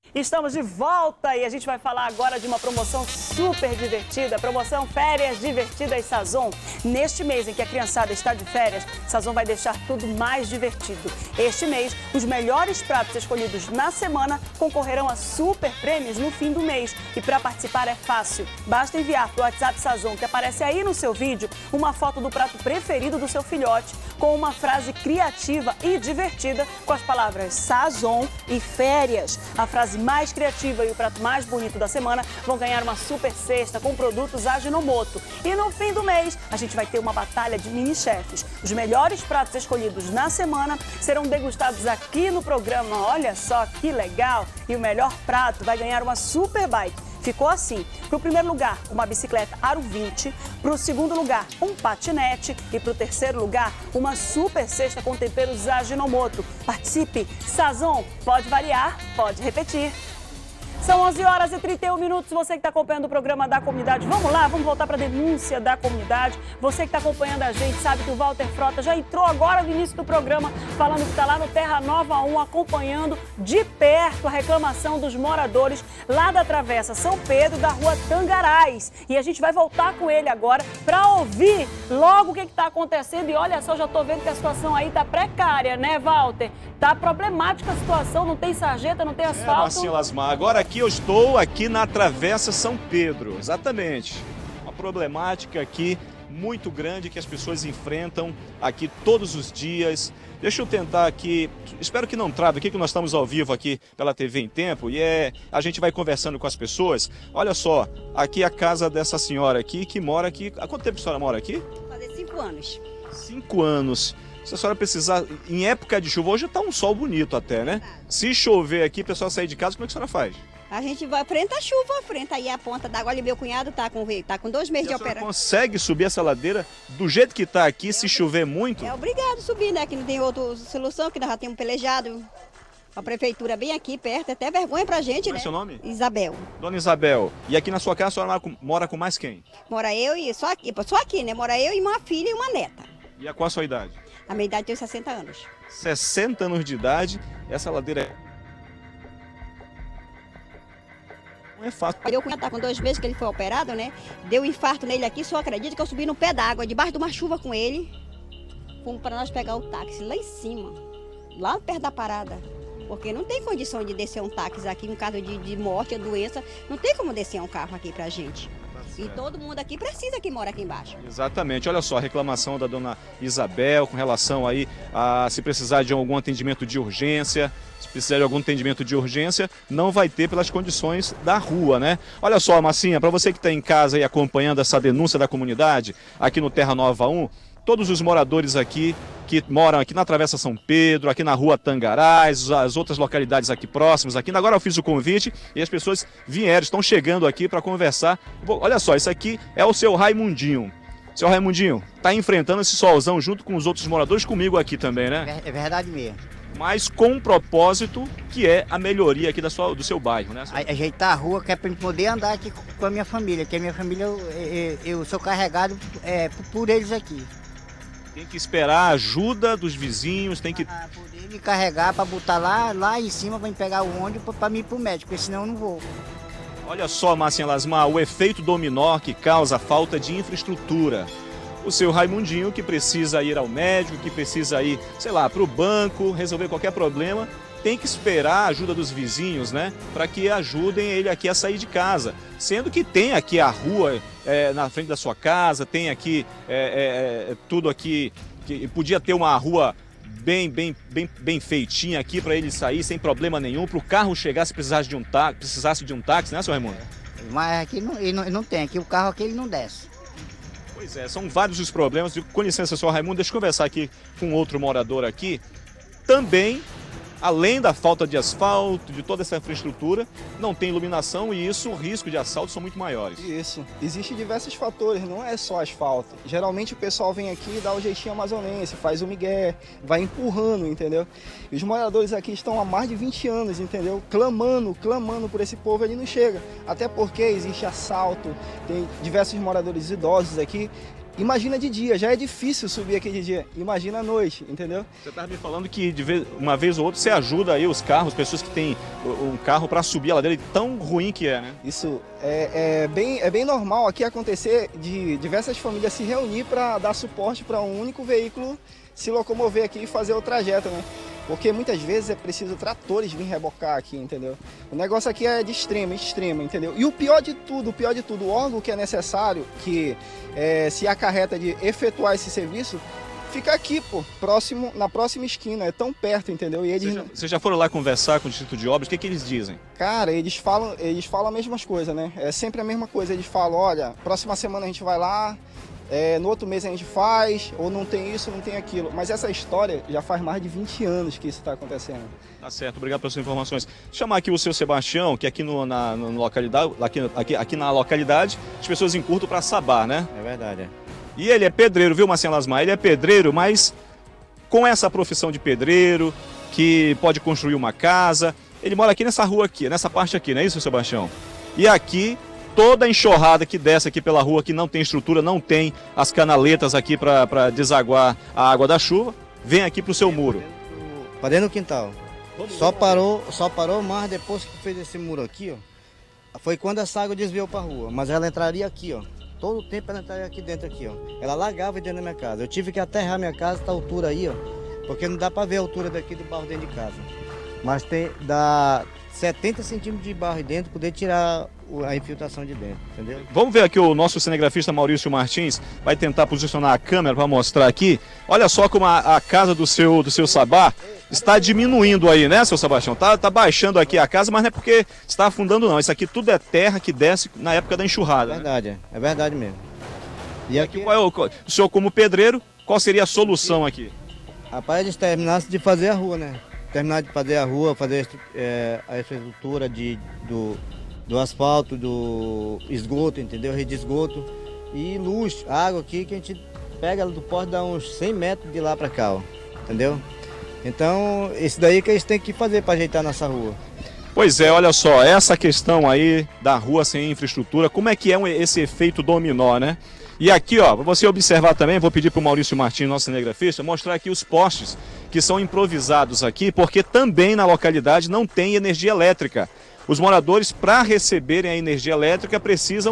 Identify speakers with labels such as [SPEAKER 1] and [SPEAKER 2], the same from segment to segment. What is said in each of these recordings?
[SPEAKER 1] Estamos de volta e a gente vai falar agora de uma promoção super divertida, a promoção Férias Divertidas Sazon. Neste mês em que a criançada está de férias, Sazon vai deixar tudo mais divertido. Este mês, os melhores pratos escolhidos na semana concorrerão a super prêmios no fim do mês. E para participar é fácil, basta enviar para o WhatsApp Sazon, que aparece aí no seu vídeo, uma foto do prato preferido do seu filhote, com uma frase criativa e divertida com as palavras Sazon e férias. A frase mais criativa e o prato mais bonito da semana vão ganhar uma super cesta com produtos Ajinomoto. E no fim do mês, a gente vai ter uma batalha de mini-chefes. Os melhores pratos escolhidos na semana serão degustados aqui no programa. Olha só que legal! E o melhor prato vai ganhar uma super bike. Ficou assim: para o primeiro lugar, uma bicicleta Aro 20, para o segundo lugar, um patinete e para o terceiro lugar, uma super cesta com temperos Ajinomoto. Participe! Sazon, pode variar, pode repetir. São 11 horas e 31 minutos, você que está acompanhando o programa da comunidade, vamos lá, vamos voltar para a denúncia da comunidade. Você que está acompanhando a gente sabe que o Walter Frota já entrou agora no início do programa, falando que está lá no Terra Nova 1, acompanhando de perto a reclamação dos moradores lá da Travessa São Pedro, da Rua Tangarais. E a gente vai voltar com ele agora para ouvir logo o que está acontecendo. E olha só, já estou vendo que a situação aí está precária, né, Walter? Está problemática a situação, não tem sarjeta, não tem asfalto.
[SPEAKER 2] Marcinha Lasmar, agora aqui eu estou aqui na Travessa São Pedro, exatamente. Uma problemática aqui muito grande que as pessoas enfrentam aqui todos os dias. Deixa eu tentar aqui, espero que não trave aqui, que nós estamos ao vivo aqui pela TV em Tempo e a gente vai conversando com as pessoas. Olha só, aqui é a casa dessa senhora aqui que mora aqui. Há quanto tempo a senhora mora aqui?
[SPEAKER 3] Vai fazer 5 anos.
[SPEAKER 2] 5 anos. Se a senhora precisar, em época de chuva, hoje está um sol bonito até, né? Se chover aqui, o pessoal sair de casa, como é que a senhora faz?
[SPEAKER 3] A gente vai frente à chuva, frente aí a ponta d'água. Olha, meu cunhado tá com 2 meses de operação.
[SPEAKER 2] Consegue subir essa ladeira do jeito que está aqui, se chover muito?
[SPEAKER 3] É obrigado a subir, né? Que não tem outra solução, que nós já temos pelejado. A prefeitura bem aqui perto, até vergonha pra gente,
[SPEAKER 2] Qual
[SPEAKER 3] né?
[SPEAKER 2] é seu nome?
[SPEAKER 3] Isabel.
[SPEAKER 2] Dona Isabel, e aqui na sua casa a senhora mora com mais quem?
[SPEAKER 3] Mora eu e só aqui, né? Mora eu e uma filha e uma neta.
[SPEAKER 2] E qual a sua idade?
[SPEAKER 3] A minha idade tem 60 anos.
[SPEAKER 2] 60 anos de idade, essa ladeira não é fácil.
[SPEAKER 3] Meu cunhado tá com 2 meses que ele foi operado, né? Deu um infarto nele aqui, só acredita que eu subi no pé d'água, debaixo de uma chuva com ele. Fomos para nós pegar o táxi lá em cima, lá perto da parada. Porque não tem condição de descer um táxi aqui, em caso de morte ou doença, não tem como descer um carro aqui pra gente. E todo mundo aqui precisa que mora aqui embaixo.
[SPEAKER 2] Exatamente, olha só a reclamação da dona Isabel com relação aí a se precisar de algum atendimento de urgência, se precisar de algum atendimento de urgência, não vai ter pelas condições da rua, né? Olha só, Marcinha, para você que está em casa e acompanhando essa denúncia da comunidade, aqui no Terra Nova 1, todos os moradores aqui que moram aqui na Travessa São Pedro, aqui na Rua Tangarais, as outras localidades aqui próximas, aqui. Agora eu fiz o convite e as pessoas vieram, estão chegando aqui para conversar. Olha só, isso aqui é o seu Raimundinho. Seu Raimundinho, está enfrentando esse solzão junto com os outros moradores, comigo aqui também, né?
[SPEAKER 4] É verdade mesmo.
[SPEAKER 2] Mas com um propósito que é a melhoria aqui do seu bairro, né?
[SPEAKER 4] Ajeitar a rua que é para poder andar aqui com a minha família, que a minha família, eu sou carregado por eles aqui.
[SPEAKER 2] Tem que esperar a ajuda dos vizinhos, tem que...
[SPEAKER 4] poder me carregar para botar lá em cima, para pegar o ônibus para mim ir para o médico, porque senão eu não vou.
[SPEAKER 2] Olha só, Marcinha Lasmar, o efeito dominó que causa a falta de infraestrutura. O seu Raimundinho que precisa ir ao médico, que precisa ir, sei lá, para o banco, resolver qualquer problema, tem que esperar a ajuda dos vizinhos, né? Para que ajudem ele aqui a sair de casa. Sendo que tem aqui a rua na frente da sua casa, tem aqui tudo aqui, que podia ter uma rua bem feitinha aqui para ele sair sem problema nenhum, para o carro chegar se precisasse de um táxi, né, seu Raimundo?
[SPEAKER 4] Mas aqui não tem, aqui o carro aqui ele não desce.
[SPEAKER 2] Pois é, são vários os problemas. Com licença, senhor Raimundo, deixa eu conversar aqui com outro morador aqui. Também, além da falta de asfalto, de toda essa infraestrutura, não tem iluminação e isso, o risco de assalto são muito maiores.
[SPEAKER 5] Isso. Existem diversos fatores, não é só asfalto. Geralmente o pessoal vem aqui e dá o jeitinho amazonense, faz o migué, vai empurrando, entendeu? E os moradores aqui estão há mais de 20 anos, entendeu? Clamando por esse povo, ele não chega. Até porque existe assalto, tem diversos moradores idosos aqui. Imagina de dia, já é difícil subir aqui de dia. Imagina à noite, entendeu?
[SPEAKER 2] Você estava me falando que uma vez ou outra você ajuda aí os carros, pessoas que têm um carro para subir a ladeira, tão ruim que é, né?
[SPEAKER 5] Isso é bem normal aqui acontecer de diversas famílias se reunir para dar suporte para um único veículo se locomover aqui e fazer o trajeto, né? Porque muitas vezes é preciso tratores vir rebocar aqui, entendeu? O negócio aqui é de extremo, entendeu? E o pior de tudo, o órgão que é necessário, que se acarreta de efetuar esse serviço, fica aqui, pô, na próxima esquina, é tão perto, entendeu? E eles...
[SPEAKER 2] Vocês já foram lá conversar com o Distrito de Obras, o que eles dizem?
[SPEAKER 5] Cara, eles falam as mesmas coisas, né? É sempre a mesma coisa, eles falam, olha, próxima semana a gente vai lá, no outro mês a gente faz, ou não tem isso, não tem aquilo. Mas essa história já faz mais de 20 anos que isso está acontecendo.
[SPEAKER 2] Tá certo, obrigado pelas suas informações. Vou chamar aqui o seu Sebastião, que aqui na localidade, aqui na localidade, as pessoas encurtam para Sabá, né?
[SPEAKER 6] É verdade.
[SPEAKER 2] E ele é pedreiro, viu, Marcelo Lasmar? Ele é pedreiro, mas com essa profissão de pedreiro, que pode construir uma casa. Ele mora aqui nessa rua aqui, nessa parte aqui, não é isso, Sebastião? E aqui, toda a enxurrada que desce aqui pela rua, que não tem estrutura, não tem as canaletas aqui para desaguar a água da chuva, vem aqui para o seu muro.
[SPEAKER 6] Para dentro do quintal. Só parou mais depois que fez esse muro aqui, ó. Foi quando essa água desviou para a rua, mas ela entraria aqui, ó. Todo o tempo ela entraria aqui dentro, aqui, ó. Ela alagava dentro da minha casa. Eu tive que aterrar minha casa, essa altura aí, ó. Porque não dá para ver a altura daqui do barro dentro de casa. Mas dá 70 centímetros de barro dentro, poder tirar a infiltração de dentro, entendeu?
[SPEAKER 2] Vamos ver aqui, o nosso cinegrafista Maurício Martins vai tentar posicionar a câmera para mostrar aqui. Olha só como a casa do seu Sabá está diminuindo aí, né, seu Sebastião? Tá baixando aqui a casa, mas não é porque está afundando não. Isso aqui tudo é terra que desce na época da enxurrada.
[SPEAKER 6] É verdade, né? É verdade mesmo.
[SPEAKER 2] E aqui, o senhor como pedreiro, qual seria a solução aqui?
[SPEAKER 6] Rapaz, eles terminassem de fazer a rua, né? Terminar de fazer a rua, fazer a infraestrutura do asfalto, do esgoto, entendeu? Rede de esgoto e luz, água aqui que a gente pega do porto, dá uns 100 metros de lá para cá, ó, entendeu? Então, isso daí que eles têm que fazer para ajeitar nossa rua.
[SPEAKER 2] Pois é, olha só, essa questão aí da rua sem infraestrutura, como é que é esse efeito dominó, né? E aqui, ó, para você observar também, vou pedir para o Maurício Martins, nosso cinegrafista, mostrar aqui os postes que são improvisados aqui, porque também na localidade não tem energia elétrica. Os moradores, para receberem a energia elétrica, precisam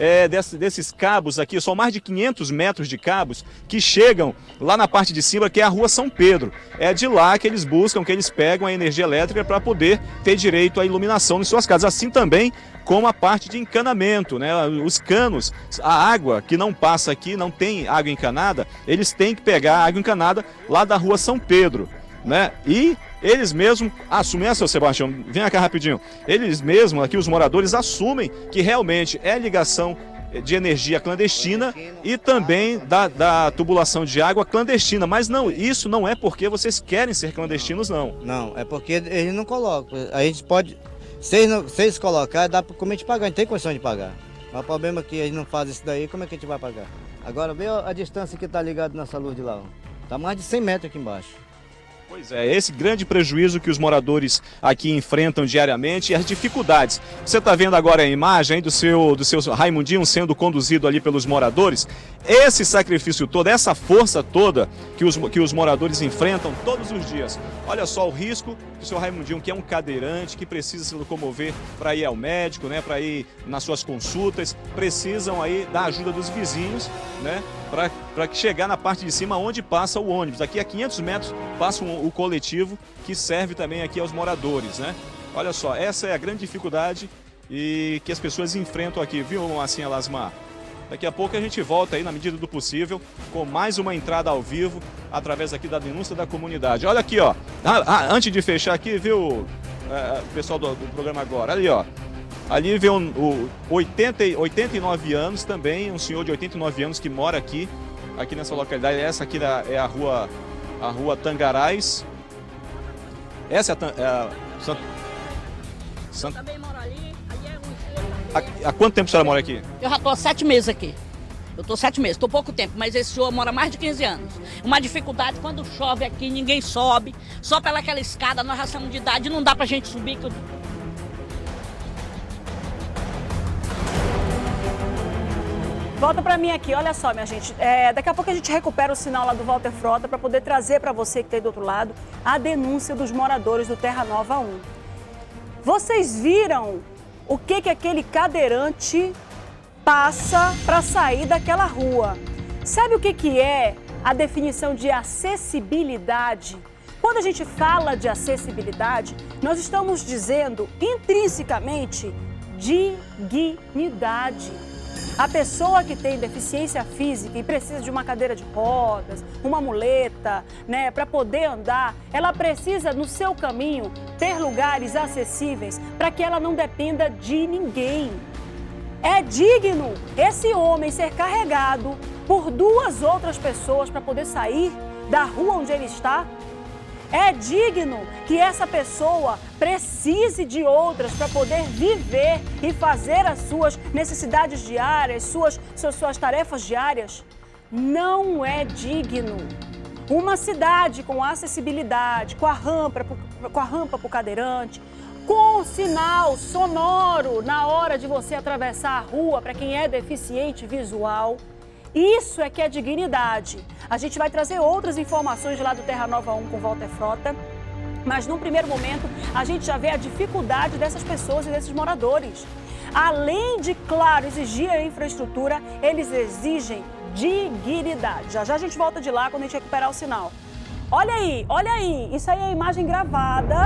[SPEAKER 2] desses cabos aqui, são mais de 500 metros de cabos que chegam lá na parte de cima, que é a Rua São Pedro. É de lá que eles buscam, que eles pegam a energia elétrica para poder ter direito à iluminação em suas casas. Assim também como a parte de encanamento, né? Os canos, a água que não passa aqui, não tem água encanada, eles têm que pegar a água encanada lá da Rua São Pedro, né? E eles mesmos assumem, seu Sebastião, vem cá rapidinho, eles mesmos aqui, os moradores, assumem que realmente é ligação de energia clandestina e também da tubulação de água clandestina, mas não, isso não é porque vocês querem ser clandestinos, não.
[SPEAKER 6] Não, é porque eles não colocam, a gente pode, se eles colocarem, dá para como a gente pagar, a gente tem condição de pagar, mas o problema é que eles não fazem isso daí, como é que a gente vai pagar? Agora vê a distância que está ligada nessa luz de lá, está mais de 100 metros aqui embaixo.
[SPEAKER 2] Pois é, esse grande prejuízo que os moradores aqui enfrentam diariamente e as dificuldades. Você está vendo agora a imagem do seu Raimundinho sendo conduzido ali pelos moradores. Esse sacrifício todo, essa força toda que os moradores enfrentam todos os dias. Olha só o risco que o seu Raimundinho, que é um cadeirante, que precisa se locomover para ir ao médico, né, para ir nas suas consultas, precisam aí da ajuda dos vizinhos, né, para chegar na parte de cima onde passa o ônibus. Aqui a 500 metros passa o coletivo que serve também aqui aos moradores, né? Olha só, essa é a grande dificuldade e que as pessoas enfrentam aqui, viu, Marcinha Lasmar? Daqui a pouco a gente volta aí, na medida do possível, com mais uma entrada ao vivo, através aqui da denúncia da comunidade. Olha aqui, ó, antes de fechar aqui, viu, o pessoal do programa agora, ali, ó. Ali vê o 89 anos também, um senhor de 89 anos que mora aqui nessa localidade. Essa aqui é a rua Tangarais. Essa é a
[SPEAKER 7] Eu também moro ali é
[SPEAKER 2] Há quanto tempo a senhora mora aqui?
[SPEAKER 7] Eu já estou há 7 meses aqui. Eu estou 7 meses, estou pouco tempo, mas esse senhor mora mais de 15 anos. Uma dificuldade, quando chove aqui, ninguém sobe. Só pelaquela escada, nós já somos de idade, não dá pra gente subir.
[SPEAKER 1] Volta pra mim aqui, olha só, minha gente. Daqui a pouco a gente recupera o sinal lá do Walter Frota para poder trazer para você que está aí do outro lado a denúncia dos moradores do Terra Nova 1. Vocês viram o que aquele cadeirante passa para sair daquela rua? Sabe o que é a definição de acessibilidade? Quando a gente fala de acessibilidade, nós estamos dizendo intrinsecamente dignidade. A pessoa que tem deficiência física e precisa de uma cadeira de rodas, uma muleta, né, para poder andar, ela precisa, no seu caminho, ter lugares acessíveis para que ela não dependa de ninguém. É digno esse homem ser carregado por 2 outras pessoas para poder sair da rua onde ele está? É digno que essa pessoa precise de outras para poder viver e fazer as suas necessidades diárias, suas tarefas diárias? Não é digno. Uma cidade com acessibilidade, com a rampa para o cadeirante, com sinal sonoro na hora de você atravessar a rua para quem é deficiente visual. Isso é que é dignidade. A gente vai trazer outras informações lá do Terra Nova 1 com Walter Frota, mas num primeiro momento a gente já vê a dificuldade dessas pessoas e desses moradores. Além de, claro, exigir a infraestrutura, eles exigem dignidade. Já já a gente volta de lá quando a gente recuperar o sinal. Olha aí, isso aí é a imagem gravada.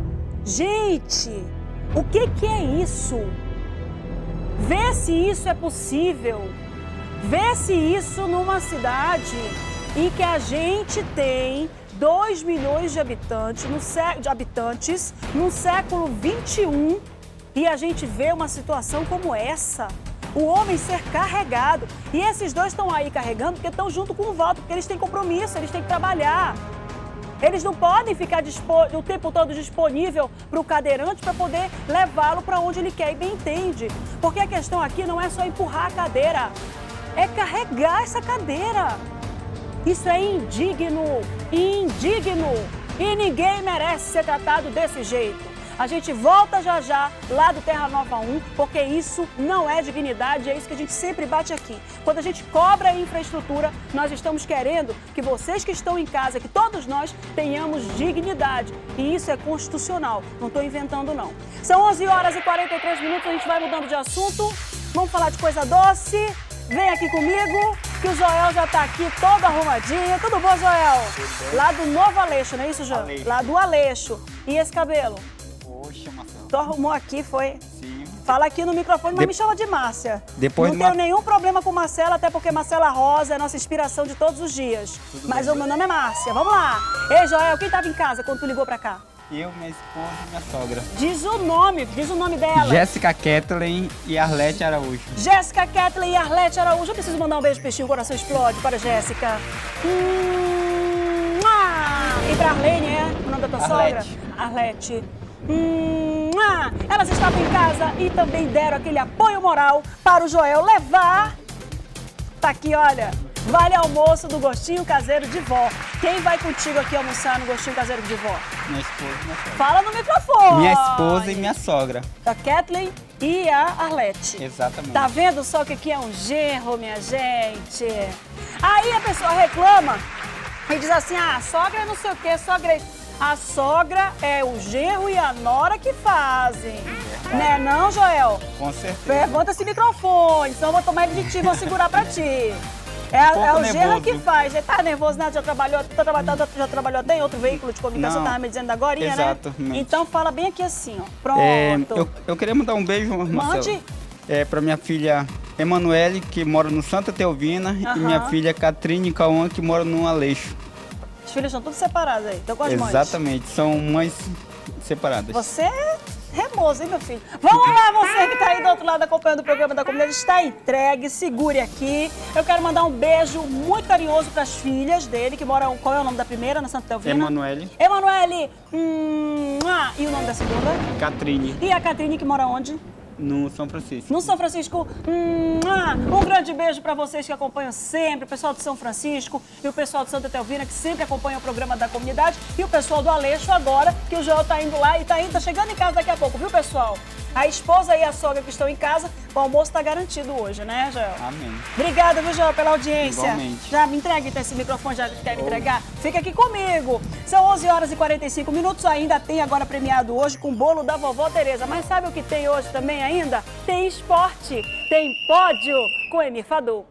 [SPEAKER 1] Gente, o que é isso? Vê se isso é possível. Vê se isso numa cidade em que a gente tem 2 milhões de habitantes no século 21 e a gente vê uma situação como essa. O homem ser carregado. E esses dois estão aí carregando porque estão junto com o Walter, porque eles têm compromisso, eles têm que trabalhar. Eles não podem ficar o tempo todo disponível para o cadeirante para poder levá-lo para onde ele quer e bem entende. Porque a questão aqui não é só empurrar a cadeira, é carregar essa cadeira. Isso é indigno, indigno. E ninguém merece ser tratado desse jeito. A gente volta já já lá do Terra Nova 1, porque isso não é dignidade, é isso que a gente sempre bate aqui. Quando a gente cobra a infraestrutura, nós estamos querendo que vocês que estão em casa, que todos nós tenhamos dignidade. E isso é constitucional, não estou inventando não. São 11 horas e 43 minutos, a gente vai mudando de assunto. Vamos falar de coisa doce. Vem aqui comigo, que o Joel já tá aqui todo arrumadinho. Tudo bom, Joel? Tudo bem. Lá do Novo Aleixo, não é isso, Joel? Aleixo. Lá do Aleixo. E esse cabelo?
[SPEAKER 8] Poxa, Marcelo.
[SPEAKER 1] Tu arrumou aqui, foi?
[SPEAKER 8] Sim.
[SPEAKER 1] Fala aqui no microfone, mas me chama de Márcia.
[SPEAKER 8] Depois
[SPEAKER 1] não tenho nenhum problema com Marcela, até porque Marcela Rosa é a nossa inspiração de todos os dias. Tudo mas bem. O meu nome é Márcia. Vamos lá. Ei, Joel, quem tava em casa quando tu ligou pra cá?
[SPEAKER 8] Eu, minha esposa e minha sogra.
[SPEAKER 1] Diz o nome dela.
[SPEAKER 8] Jéssica Kathleen e Arlete Araújo.
[SPEAKER 1] Jéssica Kathleen e Arlete Araújo. Eu preciso mandar um beijo, peixinho, o coração explode para Jéssica. E para Arlene, é? O nome da tua
[SPEAKER 8] Arlete.
[SPEAKER 1] sogra? Arlete. Elas estavam em casa e também deram aquele apoio moral para o Joel levar. Tá aqui, olha. Vale almoço do Gostinho Caseiro de Vó. Quem vai contigo aqui almoçar no Gostinho Caseiro de Vó?
[SPEAKER 8] Minha esposa e minha sogra.
[SPEAKER 1] Fala no microfone.
[SPEAKER 8] Minha esposa e minha sogra.
[SPEAKER 1] A Kathleen e a Arlete.
[SPEAKER 8] Exatamente.
[SPEAKER 1] Tá vendo só que aqui é um genro, minha gente? Aí a pessoa reclama e diz assim, a sogra é não sei o quê, sogra... A sogra é o genro e a nora que fazem. Né não, Joel?
[SPEAKER 8] Com certeza.
[SPEAKER 1] Levanta esse microfone, senão eu vou tomar ele de ti e vou segurar pra ti. É o genro que faz. Tá nervoso, né? Já trabalhou até em outro veículo de comunicação, tava me dizendo agora, né?
[SPEAKER 8] Exatamente.
[SPEAKER 1] Então fala bem aqui assim, ó. Pronto.
[SPEAKER 8] Eu queria mandar um beijo, Marcelo.
[SPEAKER 1] Mande.
[SPEAKER 8] Pra minha filha Emanuele, que mora no Santa Teovina, e minha filha Catrine Cauã, que mora no Aleixo.
[SPEAKER 1] Os filhos estão todos separados aí, estão com as mães.
[SPEAKER 8] Exatamente, são mães separadas.
[SPEAKER 1] Você é remoso, hein, meu filho? Vamos lá, você que está aí do outro lado acompanhando o programa da comunidade, está entregue, segure aqui. Eu quero mandar um beijo muito carinhoso para as filhas dele, que moram... Qual é o nome da primeira, na Santa Teovina?
[SPEAKER 8] Emanuele.
[SPEAKER 1] Emanuele. E o nome da segunda?
[SPEAKER 8] Catrine.
[SPEAKER 1] E a Catrine, que mora onde?
[SPEAKER 8] No São Francisco.
[SPEAKER 1] No São Francisco. Um grande beijo para vocês que acompanham sempre, o pessoal de São Francisco e o pessoal de Santa Teovina, que sempre acompanha o programa da comunidade, e o pessoal do Aleixo agora, que o Joel tá indo lá e tá chegando em casa daqui a pouco, viu, pessoal? A esposa e a sogra que estão em casa, o almoço está garantido hoje, né, Joel?
[SPEAKER 8] Amém.
[SPEAKER 1] Obrigada, viu, Joel, pela audiência.
[SPEAKER 8] Igualmente.
[SPEAKER 1] Já me entrega então esse microfone, já quer me entregar? Fica aqui comigo. São 11 horas e 45 minutos, ainda tem agora premiado hoje com o bolo da vovó Tereza. Mas sabe o que tem hoje também ainda? Tem esporte, tem pódio com Emir Fadul.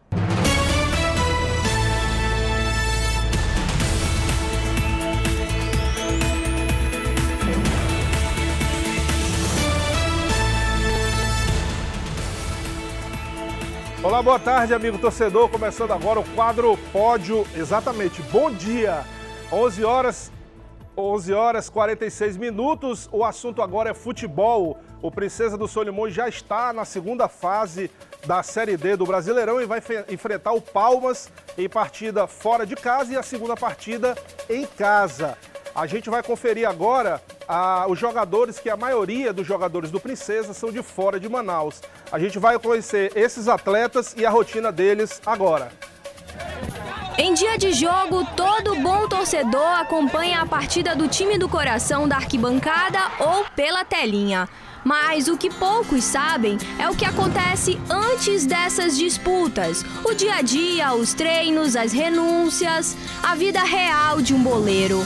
[SPEAKER 9] Olá, boa tarde, amigo torcedor. Começando agora o quadro Pódio. Exatamente, bom dia. 11 horas 46 minutos. O assunto agora é futebol. O Princesa do Solimões já está na segunda fase da Série D do Brasileirão e vai enfrentar o Palmas em partida fora de casa e a segunda partida em casa. A gente vai conferir agora os jogadores, que a maioria dos jogadores do Princesa são de fora de Manaus. A gente vai conhecer esses atletas e a rotina deles agora.
[SPEAKER 10] Em dia de jogo, todo bom torcedor acompanha a partida do time do coração da arquibancada ou pela telinha. Mas o que poucos sabem é o que acontece antes dessas disputas. O dia a dia, os treinos, as renúncias, a vida real de um boleiro.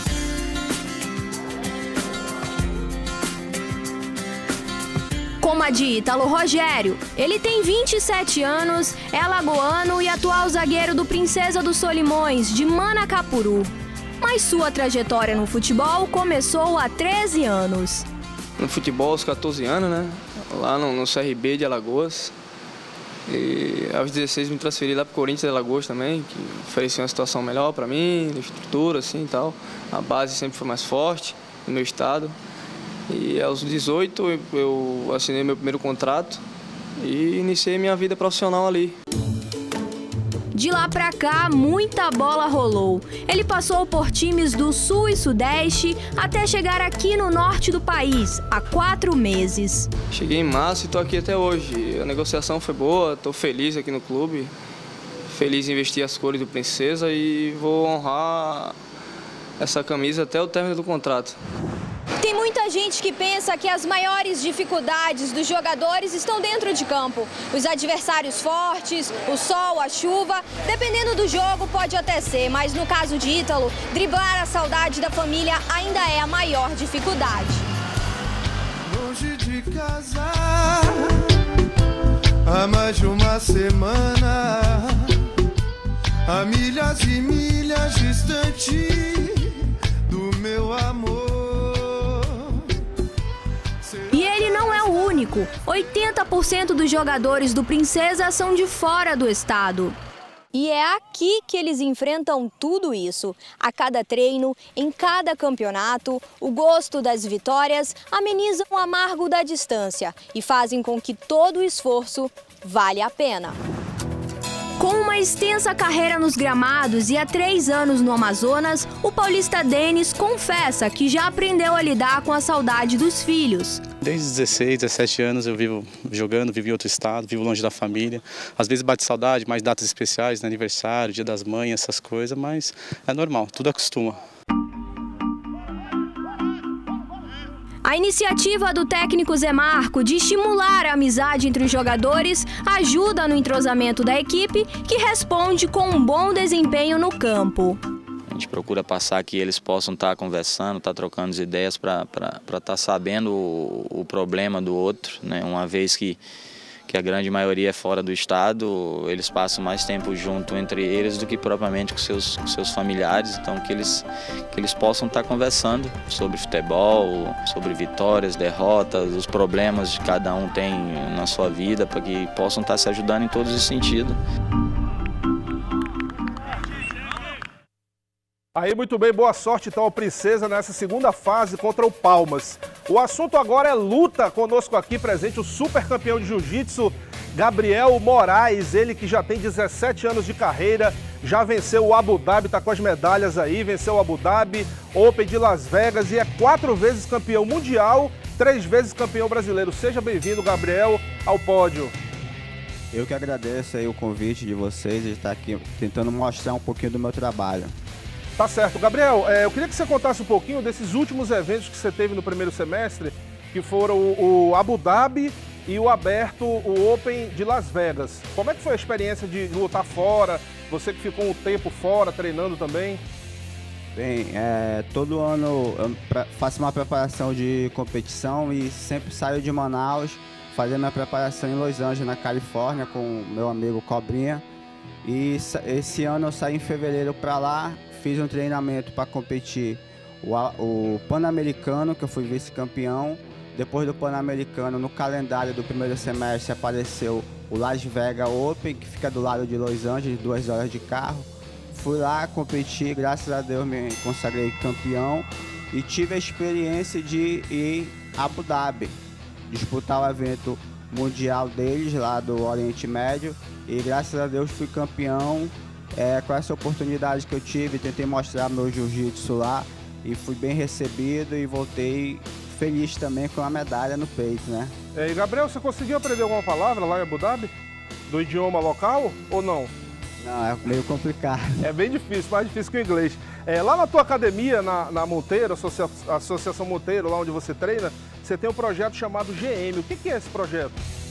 [SPEAKER 10] Como a de Ítalo Rogério. Ele tem 27 anos, é alagoano e atual zagueiro do Princesa do Solimões, de Manacapuru. Mas sua trajetória no futebol começou há 13 anos.
[SPEAKER 11] No futebol aos 14 anos, né? Lá no CRB de Alagoas. E aos 16 me transferi lá para o Corinthians de Alagoas também, que oferecia uma situação melhor para mim, estrutura assim e tal. A base sempre foi mais forte no meu estado. E aos 18 eu assinei meu primeiro contrato e iniciei minha vida profissional ali.
[SPEAKER 10] De lá pra cá, muita bola rolou. Ele passou por times do Sul e Sudeste até chegar aqui no norte do país, há 4 meses.
[SPEAKER 11] Cheguei em março e tô aqui até hoje. A negociação foi boa, tô feliz aqui no clube. Feliz em vestir as cores do Princesa e vou honrar essa camisa até o término do contrato.
[SPEAKER 10] Tem muita gente que pensa que as maiores dificuldades dos jogadores estão dentro de campo. Os adversários fortes, o sol, a chuva, dependendo do jogo pode até ser, mas no caso de Ítalo, driblar a saudade da família ainda é a maior dificuldade.
[SPEAKER 12] Longe de casa, há mais de uma semana, há milhas e milhas distante do meu amor.
[SPEAKER 10] E ele não é o único. 80% dos jogadores do Princesa são de fora do estado. E é aqui que eles enfrentam tudo isso. A cada treino, em cada campeonato, o gosto das vitórias ameniza o amargo da distância e fazem com que todo o esforço vale a pena. Com uma extensa carreira nos gramados e há 3 anos no Amazonas, o paulista Denis confessa que já aprendeu a lidar com a saudade dos filhos.
[SPEAKER 13] Desde 16, 17 anos eu vivo jogando, vivo em outro estado, vivo longe da família. Às vezes bate saudade, mais datas especiais, né, aniversário, Dia das Mães, essas coisas, mas é normal, tudo acostuma.
[SPEAKER 10] A iniciativa do técnico Zé Marco de estimular a amizade entre os jogadores ajuda no entrosamento da equipe, que responde com um bom desempenho no campo.
[SPEAKER 14] A gente procura passar que eles possam estar conversando, estar trocando as ideias para estar sabendo o problema do outro, né? Uma vez que a grande maioria é fora do estado, eles passam mais tempo junto entre eles do que propriamente com seus familiares, então que eles possam estar conversando sobre futebol, sobre vitórias, derrotas, os problemas que cada um tem na sua vida, para que possam estar se ajudando em todos os sentidos.
[SPEAKER 9] Aí, muito bem, boa sorte então ao Princesa nessa segunda fase contra o Palmas. O assunto agora é luta. Conosco aqui presente o super campeão de jiu-jitsu, Gabriel Moraes, ele que já tem 17 anos de carreira, já venceu o Abu Dhabi, tá com as medalhas aí, venceu o Abu Dhabi, Open de Las Vegas e é 4 vezes campeão mundial, 3 vezes campeão brasileiro. Seja bem-vindo, Gabriel, ao pódio.
[SPEAKER 15] Eu que agradeço aí o convite de vocês de estar aqui tentando mostrar um pouquinho do meu trabalho.
[SPEAKER 9] Tá certo. Gabriel, eu queria que você contasse um pouquinho desses últimos eventos que você teve no primeiro semestre que foram o Abu Dhabi e o aberto, o Open de Las Vegas. Como é que foi a experiência de lutar fora? Você que ficou um tempo fora, treinando também?
[SPEAKER 15] Bem, todo ano eu faço uma preparação de competição e sempre saio de Manaus fazer minha preparação em Los Angeles, na Califórnia, com meu amigo Cobrinha. E esse ano eu saí em fevereiro para lá, fiz um treinamento para competir o Pan-Americano, que eu fui vice-campeão. Depois do Pan-Americano, no calendário do primeiro semestre, apareceu o Las Vegas Open, que fica do lado de Los Angeles, 2 horas de carro. Fui lá, competi, graças a Deus me consagrei campeão e tive a experiência de ir a Abu Dhabi, disputar o evento mundial deles lá do Oriente Médio e graças a Deus fui campeão. Com essa oportunidade que eu tive, tentei mostrar meu jiu-jitsu lá e fui bem recebido e voltei feliz também com a medalha no peito, né?
[SPEAKER 9] E Gabriel, você conseguiu aprender alguma palavra lá em Abu Dhabi? Do idioma local ou não?
[SPEAKER 15] Não, é meio complicado.
[SPEAKER 9] É bem difícil, mais difícil que o inglês. Lá na tua academia, na Monteiro, Associação Monteiro, lá onde você treina, você tem um projeto chamado GM. O que é esse projeto?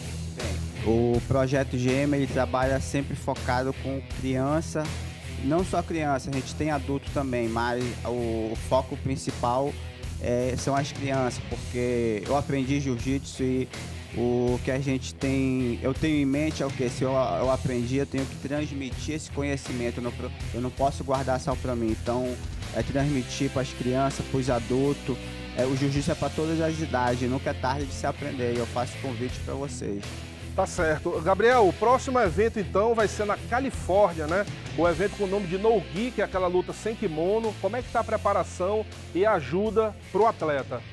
[SPEAKER 15] O projeto GM, ele trabalha sempre focado com criança, não só criança, a gente tem adulto também, mas o foco principal são as crianças, porque eu aprendi jiu-jitsu e o que a gente tem, eu tenho em mente é o que? Se eu aprendi, eu tenho que transmitir esse conhecimento, eu não posso guardar só para mim, então transmitir para as crianças, para os adultos, o jiu-jitsu é para todas as idades, nunca é tarde de se aprender, e eu faço convite para vocês.
[SPEAKER 9] Tá certo. Gabriel, o próximo evento então vai ser na Califórnia, né? O evento com o nome de No Gi, que é aquela luta sem kimono. Como é que tá a preparação e a ajuda pro atleta?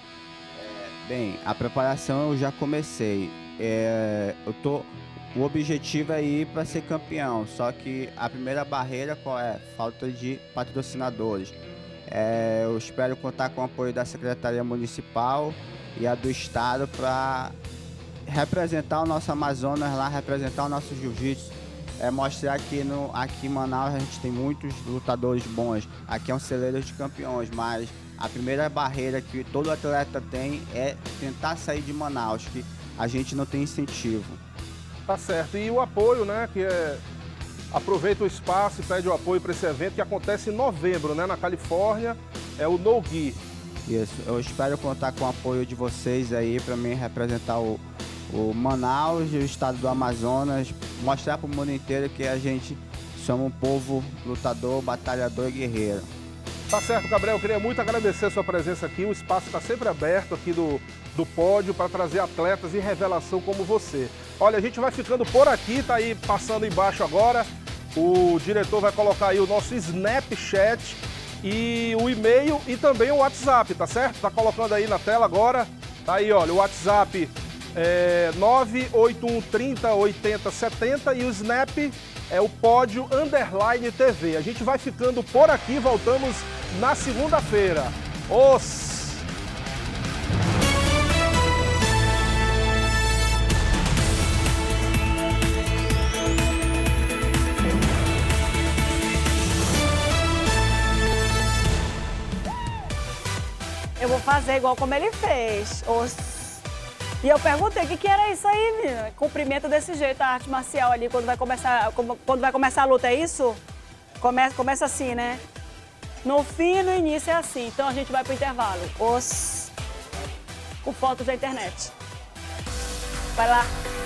[SPEAKER 15] Bem, a preparação eu já comecei. O objetivo é ir para ser campeão, só que a primeira barreira qual é? Falta de patrocinadores. Eu espero contar com o apoio da Secretaria Municipal e a do Estado para representar o nosso Amazonas lá, representar o nosso jiu-jitsu, mostrar que aqui em Manaus a gente tem muitos lutadores bons, aqui é um celeiro de campeões, mas a primeira barreira que todo atleta tem é tentar sair de Manaus, que a gente não tem incentivo.
[SPEAKER 9] Tá certo, e o apoio, né, que aproveita o espaço e pede o apoio para esse evento que acontece em novembro, né, na Califórnia, é o No Gi.
[SPEAKER 15] Isso, eu espero contar com o apoio de vocês aí para mim representar o Manaus e o estado do Amazonas, mostrar para o mundo inteiro que a gente somos um povo lutador, batalhador e guerreiro.
[SPEAKER 9] Tá certo, Gabriel, eu queria muito agradecer a sua presença aqui, o espaço está sempre aberto aqui do pódio para trazer atletas em revelação como você. Olha, a gente vai ficando por aqui, tá aí passando embaixo agora, o diretor vai colocar aí o nosso Snapchat e o e-mail e também o WhatsApp, tá certo? Tá colocando aí na tela agora, tá aí, olha, o WhatsApp 981308070 e o Snap é o Pódio _TV. A gente vai ficando por aqui, voltamos na segunda-feira.
[SPEAKER 1] Eu vou fazer igual como ele fez. E eu perguntei o que era isso aí, menina. Cumprimento desse jeito, a arte marcial ali, quando vai começar a luta, é isso? Começa assim, né? No fim e no início é assim. Então a gente vai pro intervalo. Com fotos da internet. Vai lá.